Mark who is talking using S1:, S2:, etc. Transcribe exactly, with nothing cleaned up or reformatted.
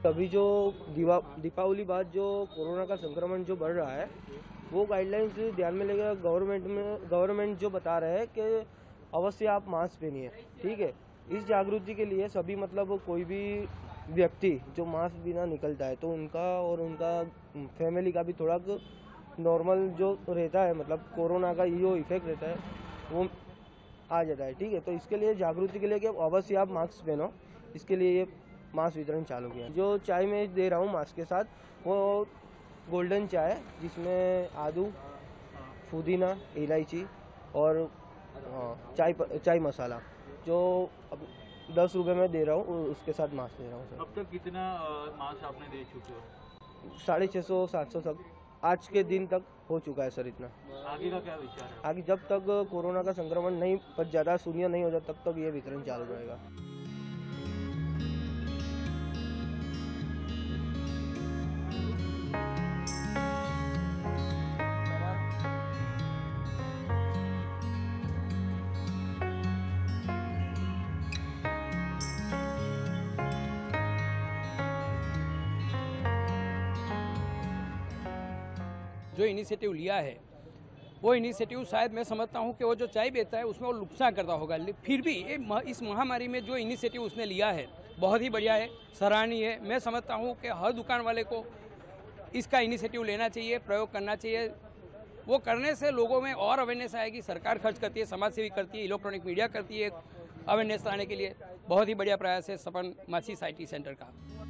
S1: अभी जो दीवा दीपावली बाद जो कोरोना का संक्रमण जो बढ़ रहा है, वो गाइडलाइंस ध्यान में लेकर गवर्नमेंट में गवर्नमेंट जो बता रहे हैं कि अवश्य आप मास्क पहनिए। ठीक है, इस जागृति के लिए सभी मतलब कोई भी व्यक्ति जो मास्क बिना निकलता है तो उनका और उनका फैमिली का भी थोड़ा नॉर्मल जो रहता है, मतलब कोरोना का जो इफेक्ट रहता है वो आ जाता है। ठीक है, तो इसके लिए जागृति के लिए कि अवश्य आप मास्क पहनो, इसके लिए ये मास्क वितरण चालू किया। जो चाय मैं दे रहा हूँ मास्क के साथ, वो गोल्डन चाय जिसमें आदू, पुदीना, इलायची और चाय चाय मसाला, जो अब दस रुपये में दे रहा हूँ, उसके साथ मास्क दे रहा हूँ सर।
S2: अब तक कितना मास्क आपने दे चुके हो?
S1: साढ़े छः सौ सात सौ तक आज के दिन तक हो चुका है सर। इतना
S2: आगे का क्या विचार है?
S1: आगे जब तक कोरोना का संक्रमण नहीं ज़्यादा शून्य नहीं हो जाता तब तक ये वितरण चालू रहेगा।
S3: जो इनिशिएटिव लिया है वो इनिशिएटिव शायद मैं समझता हूँ कि वो जो चाय बेचता है उसमें वो नुकसान करता होगा, फिर भी ये इस महामारी में जो इनिशिएटिव उसने लिया है बहुत ही बढ़िया है, सराहनीय है। मैं समझता हूँ कि हर दुकान वाले को इसका इनिशिएटिव लेना चाहिए, प्रयोग करना चाहिए। वो करने से लोगों में और अवेयरनेस आएगी। सरकार खर्च करती है, समाज सेवी करती है, इलेक्ट्रॉनिक मीडिया करती है अवेयरनेस लाने के लिए। बहुत ही बढ़िया प्रयास है सपन माछी साइटी सेंटर का।